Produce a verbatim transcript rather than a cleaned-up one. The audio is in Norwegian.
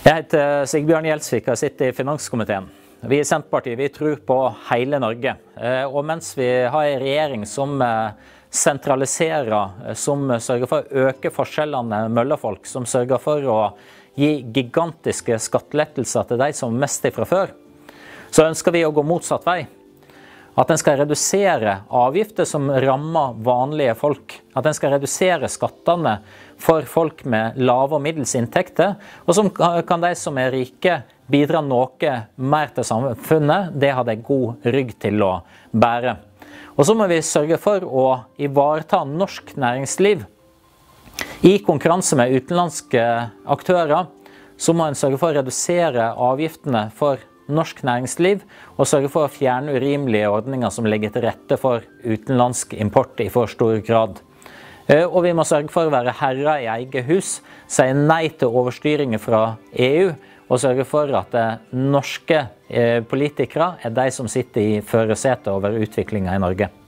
Jeg heter Sigbjørn Gjelsvik og sitter i Finanskomiteen. Vi i Senterpartiet vi tror på hele Norge. Og mens vi har en regjering som sentraliserer, som sørger for å øke forskjellene mellom folk, som sørger for å gi gigantiske skattelettelser til de som er mest fra før, så ønsker vi å gå motsatt vei. At en skal redusere avgifter som rammer vanlige folk. At en skal redusere skattene for folk med lave og middels inntekter. Og så kan de som er rike bidra noe mer til samfunnet. Det har de god rygg til å bære. Og så må vi sørge for å ivareta norsk næringsliv. I konkurranse med utenlandske aktører så må en sørge for å redusere avgiftene for norsk næringsliv og sørge for å fjerne urimelige ordninger som legger til rette for utenlandsk import i for stor grad. Og vi må sørge for å være herrer i eget hus, si nei til overstyringer fra E U og sørge for at norske politikere er de som sitter i førersetet over utviklingen i Norge.